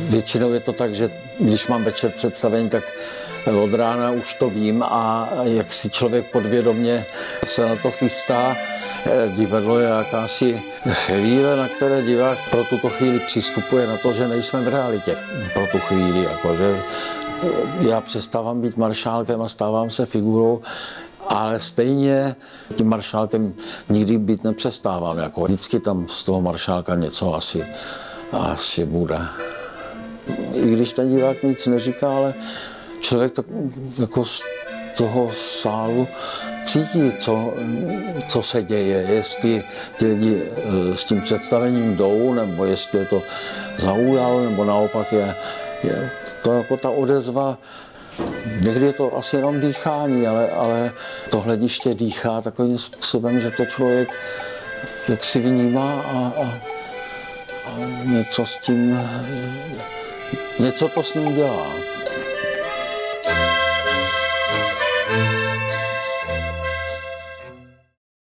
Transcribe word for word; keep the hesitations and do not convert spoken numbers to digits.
Většinou je to tak, že když mám večer představení, tak od rána už to vím a jak si člověk podvědomě se na to chystá. Divadlo je jakási chvíle, na které divák pro tuto chvíli přistupuje na to, že nejsme v realitě pro tu chvíli. Jakože já přestávám být maršálkem a stávám se figurou, ale stejně tím maršálkem nikdy být nepřestávám. Jako vždycky tam z toho maršálka něco asi, asi bude. I když ten divák nic neříká, ale člověk tak jako z toho sálu cítí, co, co se děje, jestli ti lidi s tím představením jdou, nebo jestli je to zaujalo, nebo naopak je, je to jako ta odezva. Někdy je to asi jenom dýchání, ale, ale to hlediště dýchá takovým způsobem, že to člověk jak si vnímá a, a, a něco s tím, něco to s ním dělá.